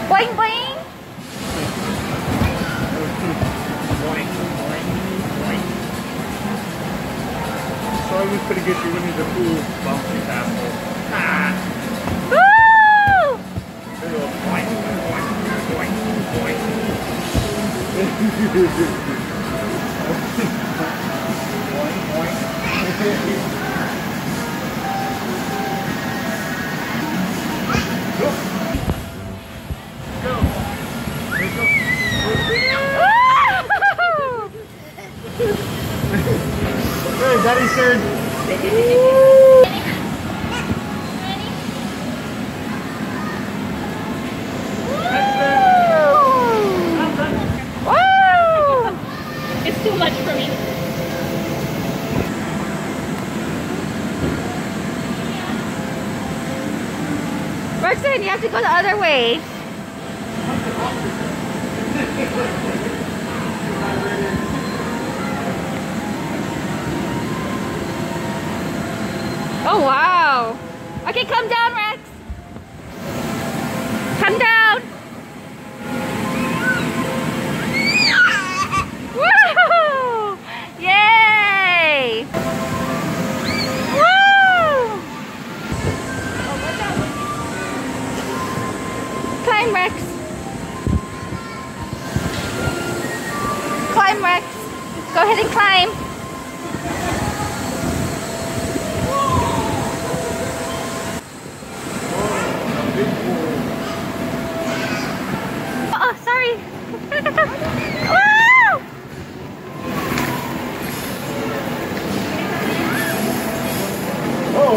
Boing boing. Boing, boing, boing. So I was gonna get you Winnie the Pooh bouncy castle. Ah! Woo! Boing, boing, boing, boing, boing. Boing, boing. Go. Go. Let's go. Hey, Daddy's turn. It's too much for me. Rexton, you have to go the other way. Oh wow. Okay, come down, Rex. Come down. Woo! Yay! Woo! Climb, Rex. Climb, Rex. Go ahead and climb. Oh, sorry. Woo! Oh.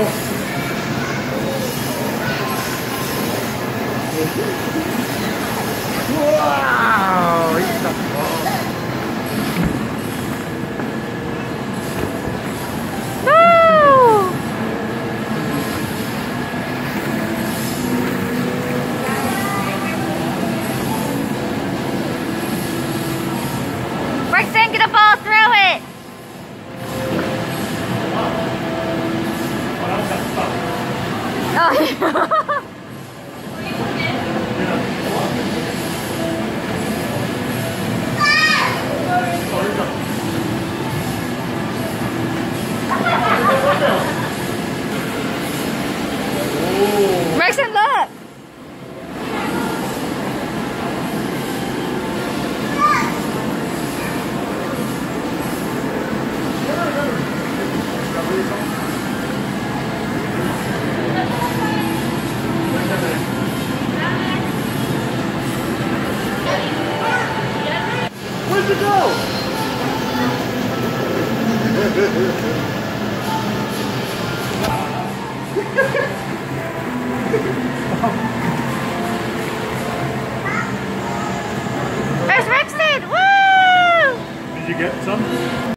Wow! He's the ball. No! Rexton, get a ball, throw it! Oh. Rexton, look! Where'd you go? There's Rexton! Woo! Did you get some?